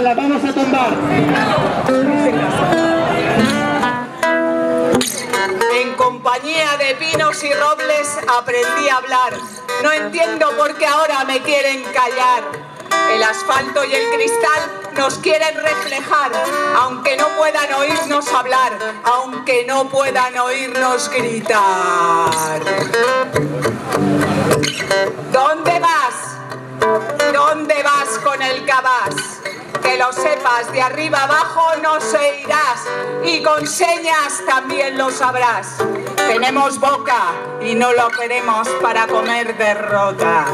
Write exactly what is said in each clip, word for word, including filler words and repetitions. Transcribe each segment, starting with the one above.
la vamos a tumbar. En compañía de pinos y robles aprendí a hablar. No entiendo por qué ahora me quieren callar. El asfalto y el cristal nos quieren reflejar, aunque no puedan oírnos hablar, aunque no puedan oírnos gritar. ¿Dónde vas? ¿Dónde vas con el cabás? Que lo sepas, de arriba abajo no se irás, y con señas también lo sabrás. Tenemos boca y no lo queremos para comer derrota.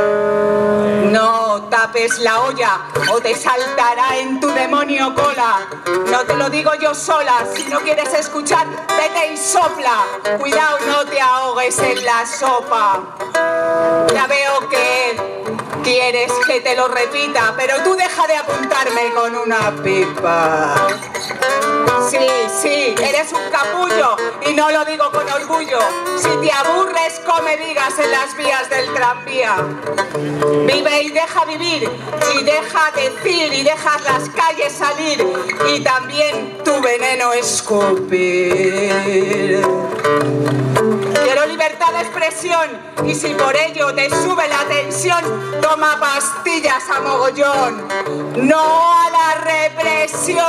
No tapes la olla o te saltará en tu demonio cola. No te lo digo yo sola, si no quieres escuchar, vete y sopla. Cuidado, no te ahogues en la sopa. Ya veo que quieres que te lo repita, pero tú deja de apuntarme con una pipa. Sí, sí, eres un capullo y no lo digo con orgullo. Si te aburres, come vigas en las vías del tranvía. Vive y deja vivir, y deja decir, y deja las calles salir, y también tu veneno escupir. Quiero libertad de expresión, y si por ello te sube la tensión, toma pastillas a mogollón, no a la represión.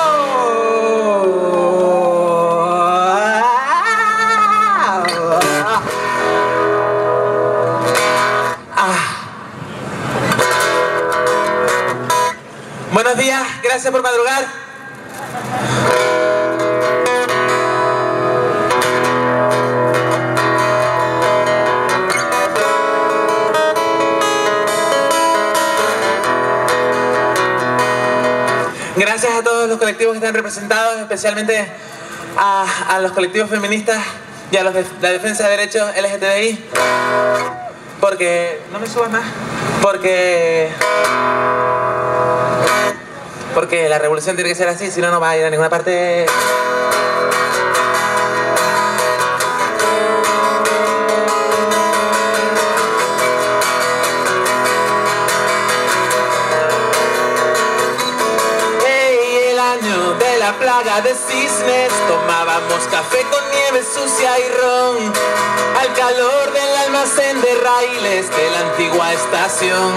Buenos días, gracias por madrugar. Gracias a todos los colectivos que están representados, especialmente a, a los colectivos feministas y a los de la defensa de derechos L G T B I. Porque... no me subas más. Porque... Porque la revolución tiene que ser así, si no, no va a ir a ninguna parte. Hey, el año de la plaga de cisnes, tomábamos café con nieve sucia y ron, al calor del almacén de raíles de la antigua estación.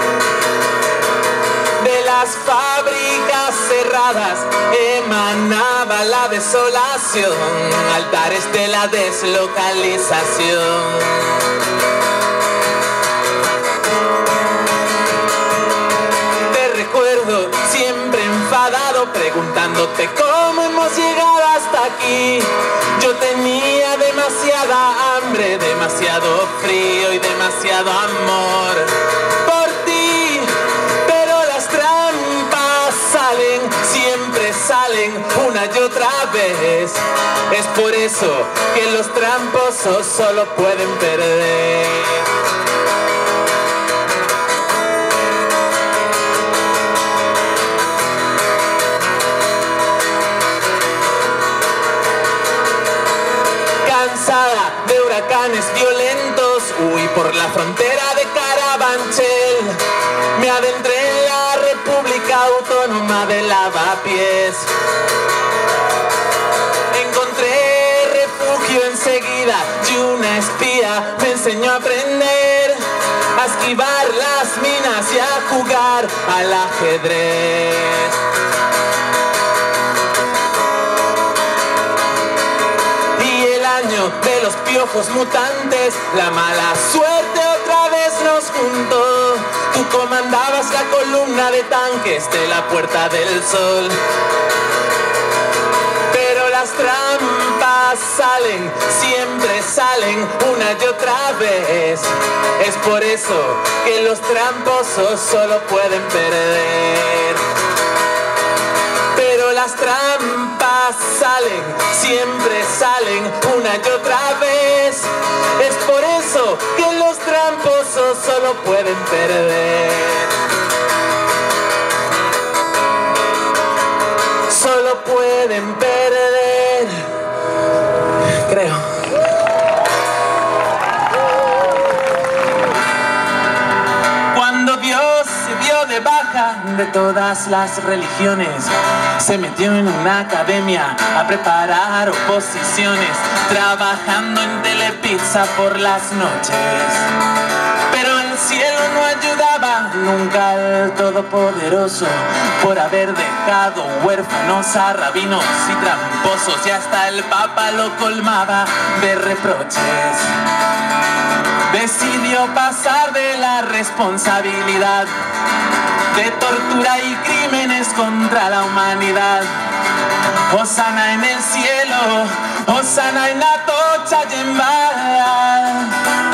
De las fábricas cerradas emanaba la desolación, altares de la deslocalización. Te recuerdo siempre enfadado, preguntándote cómo hemos llegado hasta aquí. Yo tenía demasiada hambre, demasiado frío y demasiado amor por ti. Salen, siempre salen una y otra vez. Es por eso que los tramposos solo pueden perder. Cansada de huracanes violentos, huí por la frontera de Carabanchel. Me adentré en la República Autónoma de Lavapiés. Encontré refugio enseguida y una espía me enseñó a aprender a esquivar las minas y a jugar al ajedrez. Y el año de los piojos mutantes, la mala suerte otra vez nos juntó. Tú comandabas la columna de tanques de la Puerta del Sol. Pero las trampas salen, siempre salen una y otra vez. Es por eso que los tramposos solo pueden perder. Pero las trampas salen, siempre salen una y otra vez. Es por eso que los tramposos solo pueden perder. Solo pueden perder, creo. Cuando Dios se dio de baja monarca de todas las religiones. Se metió en una academia a preparar oposiciones, trabajando en Telepizza por las noches. Pero el cielo no ayudaba nunca al Todopoderoso por haber dejado huérfanos a rabinos y tramposos, y hasta el Papa lo colmaba de reproches. Decidió pasar de la responsabilidad de tortura y crímenes contra la humanidad. Hosana en el cielo, Hosana en la tocha y en bala.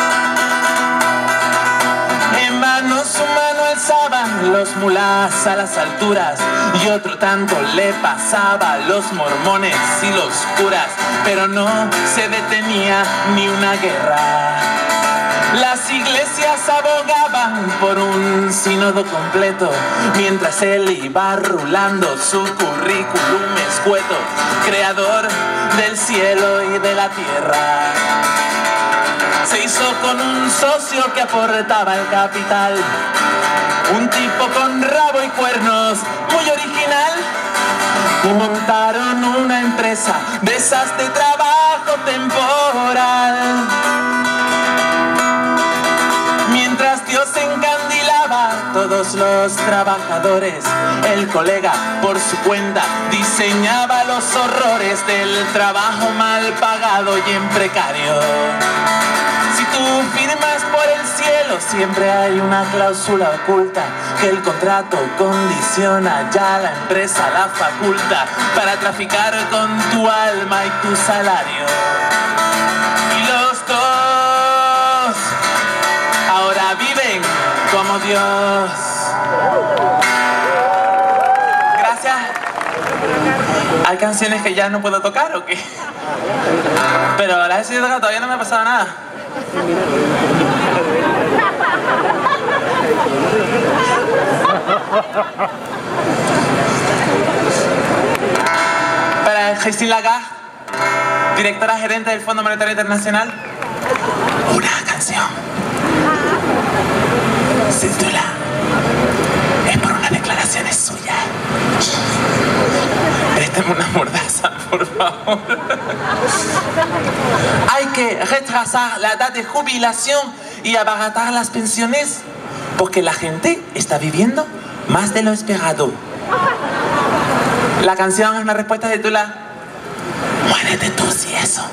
En mano su mano alzaban los mulás a las alturas, y otro tanto le pasaba a los mormones y los curas, pero no se detenía ni una guerra. Las iglesias abogaban por un sínodo completo, mientras él iba rulando su currículum escueto, creador del cielo y de la tierra. Se hizo con un socio que aportaba el capital, un tipo con rabo y cuernos, muy original, y montaron una empresa de esas de trabajo temporal. Mientras Dios encandilaba a todos los trabajadores, el colega por su cuenta diseñaba los horrores del trabajo mal pagado y en precario. Si tú firmas por el cielo, siempre hay una cláusula oculta que el contrato condiciona, ya la empresa la faculta para traficar con tu alma y tu salario. Y los dos ahora viven como Dios. Gracias. ¿Hay canciones que ya no puedo tocar o qué? Pero las he seguido tocando, todavía no me ha pasado nada. Para Christine Lagarde, directora gerente del Fondo Monetario Internacional, una canción. Se titula Es por unas declaraciones suyas. Préstame una mordaza, por favor. Hay que retrasar la edad de jubilación y abaratar las pensiones porque la gente está viviendo más de lo esperado. La canción es una respuesta de titula Muérete tú si eso.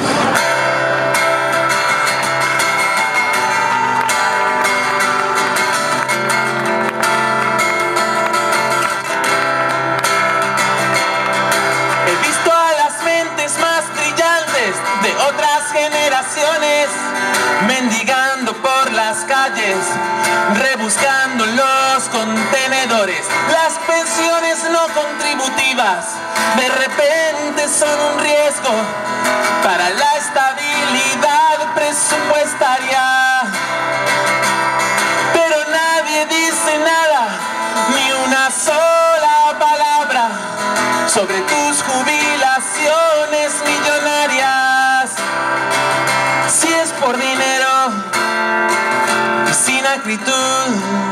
De otras generaciones, mendigando por las calles, rebuscando los contenedores. Las pensiones no contributivas de repente son un riesgo para la estabilidad presupuestaria. Pero nadie dice nada, ni una sola palabra sobre tus jubilaciones millonarias. Si es por dinero y sin acritud,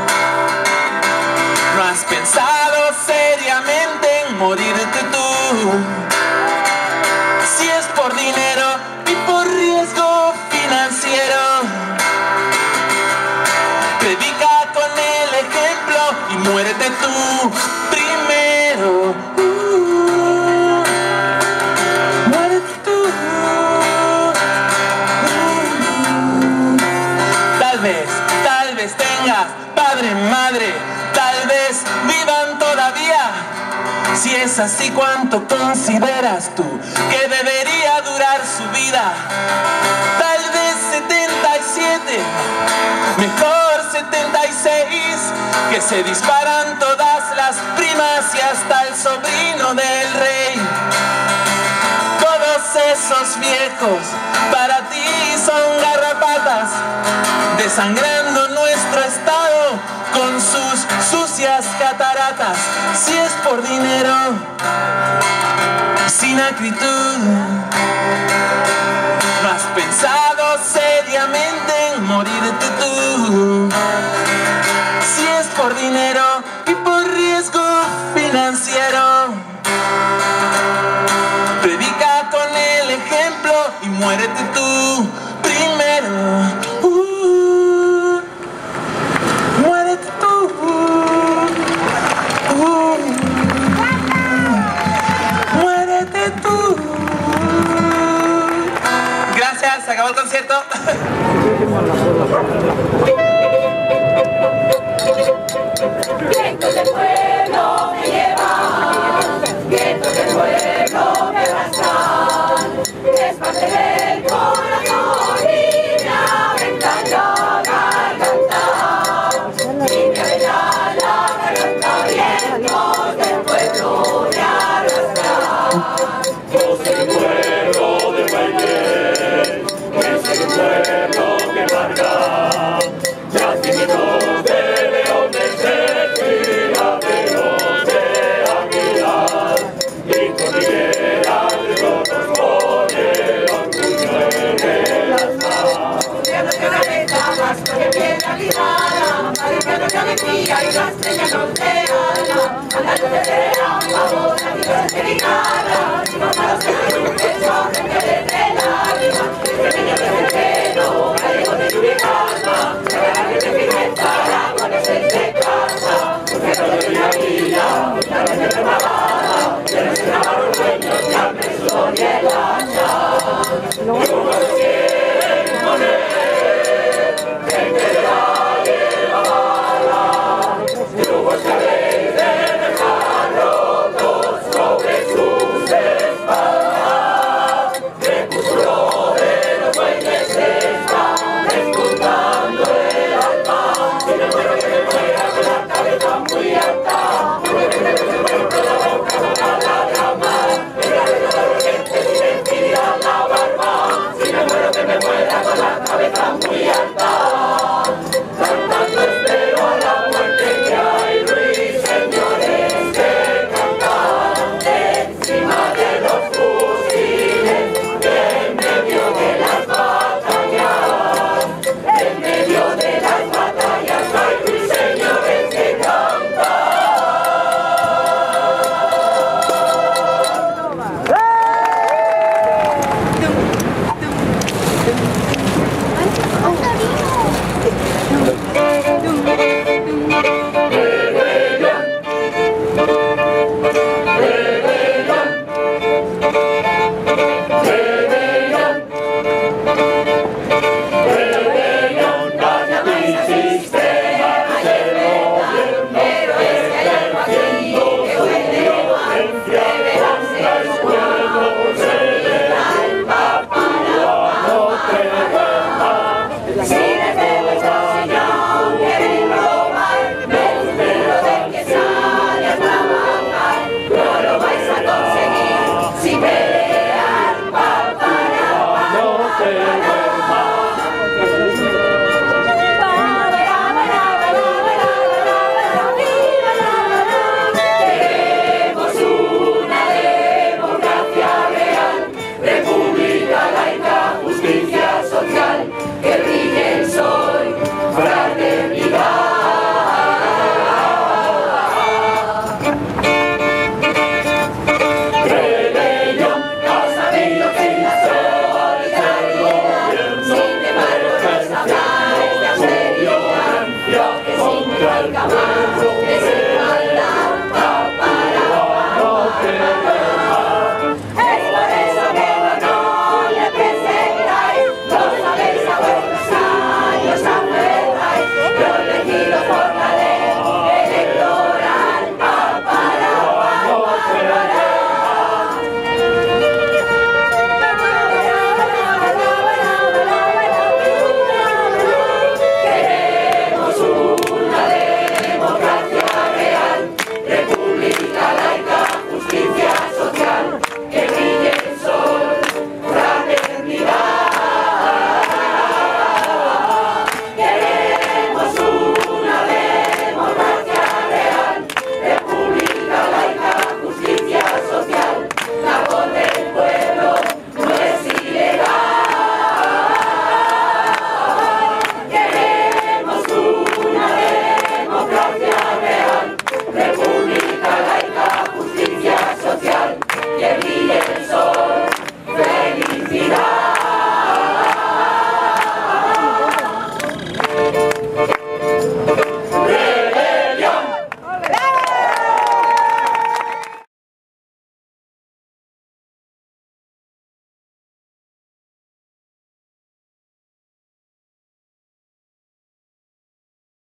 no has pensado seriamente en morirte tú. Si es por dinero y por riesgo financiero, predica con el ejemplo y muérete tú primero. Padre, madre, tal vez vivan todavía. Si es así, ¿cuánto consideras tú que debería durar su vida? Tal vez setenta y siete, mejor setenta y seis, que se disparan todas las primas y hasta el sobrino del rey. Todos esos viejos para ti son garrapatas, desangrando nuestro estado con sus sucias cataratas. Si es por dinero, sin acritud, no has pensado seriamente en morirte tú. Si es por dinero y muérete tú primero. Uh, muérete tú. Uh, muérete tú. Gracias, se acabó el concierto. Vientos del pueblo me llevan, vientos del pueblo me arrastran, despacio del corazón y me aventan la garganta, y me aventan la garganta, vientos del pueblo me arrastran. Yo soy el pueblo de baile, yo soy el pueblo que marca, yacimientos de leones de fila, veloz de águilas y cordilleras de lobos con el orgullo en las manos. Estudiando que una letra más que piedra ligada, marcando que alegría y castellanos de ala, andando de cera, favor, amigos de guitarra, y formados de